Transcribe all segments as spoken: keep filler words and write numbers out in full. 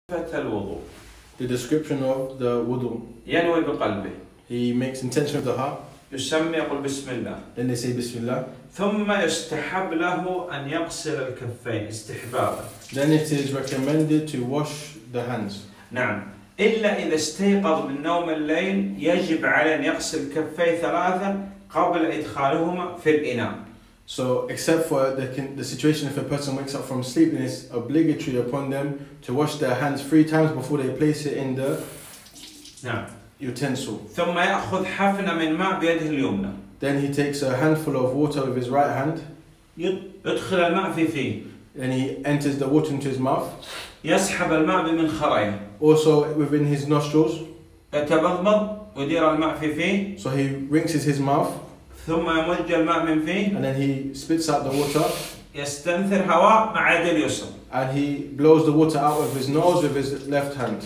الوضوء. The description of the wudu. ينوي بقلبه. He makes intention of the heart. يسمي يقول بسم الله. Then they say Bismillah. ثم يستحب له أن يغسل الكفين استحبابا. Then it is recommended to wash the hands. نعم. إلا إذا استيقظ من نوم الليل يجب عليه أن يغسل كفيه ثلاثا قبل إدخالهما في الإناء. So, except for the, the situation if a person wakes up from sleep, then it's obligatory upon them to wash their hands three times before they place it in the نعم. utensil. ثم يأخذ حفنة من ماء بيده اليمنى. Then he takes a handful of water with his right hand. يدخل الماء في فيه. Then he enters the water into his mouth. يسحب الماء بمنخريه. Also within his nostrils. يتبضبض ويدير الماء في فيه. So he rinses his mouth. ثم يمج الماء من فيه. And then he spits out the water. يستنثر هواء مع يده اليسرى. And he blows the water out with his nose with his left hand.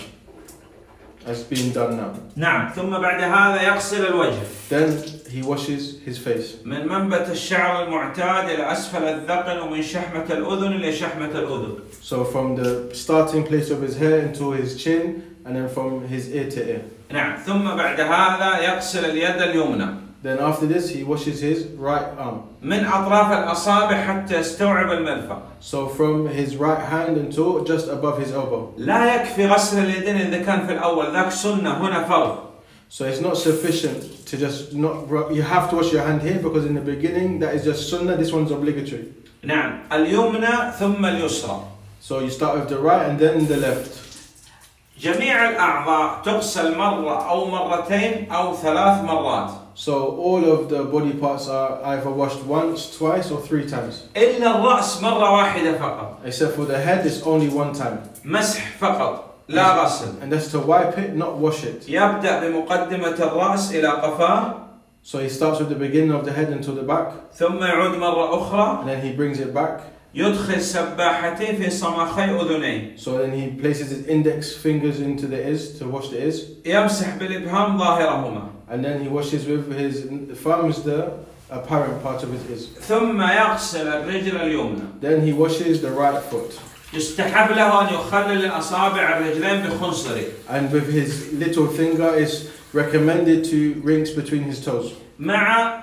As being done now. نعم. ثم بعد هذا يغسل الوجه. Then he washes his face. من منبت الشعر المعتاد إلى أسفل الذقن ومن شحمة الأذن إلى شحمة الأذن. So from the starting place of his hair into his chin, and then from his ear to ear. نعم. ثم بعد هذا يغسل اليد اليمنى. Then after this he washes his right arm. من أطراف الأصابع حتى يستوعب المرفق. So from his right hand until just above his elbow. لا يكفي غسل اليدين إذا كان في الأول ذاك سنة هنا فرض. So it's not sufficient to just not, you have to wash your hand here because in the beginning that is just sunnah, this one's obligatory. نعم. اليمنى ثم اليسرى. So you start with the right and then the left. جميع الأعضاء تغسل مرة أو مرتين أو ثلاث مرات. So all of the body parts are either washed once, twice or three times. إلا الرأس مرة واحدة فقط. Except for the head, it's only one time. مسح فقط لا غسل. And that's to wipe it, not wash it. يبدأ بمقدمة الرأس إلى قفاه. So he starts with the beginning of the head until the back. ثم يعود مرة أخرى. And then he brings it back. يدخل سباحتين في صماخي أذنيه. So then he places his index fingers into the ears to wash the ears. يمسح بالإبهام ظاهرهما. And then he washes with his thumbs the apparent part of his ears. ثم يغسل الرجل اليمنى. Then he washes the right foot. يستحب له أن يخلل الأصابع الرجلين بخنصره. And with his little finger is recommended to rinse between his toes. مع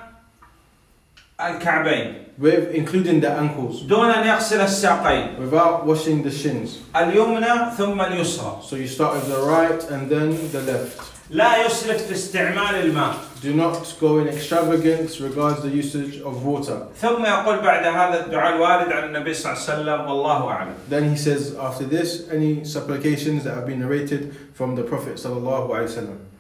الكعبين. With including the ankles. دون أن يغسل الساقين. Without washing the shins. اليمنى ثم اليسرى. So you start with the right and then the left. لا يسرف في استعمال الماء. Do not go in extravagance regards the usage of water. ثم يقول بعد هذا الدعاء الوارد عن النبي صلى الله عليه وسلم والله أعلم. Then he says after this any supplications that have been narrated from the Prophet sallallahu alaihi wasallam.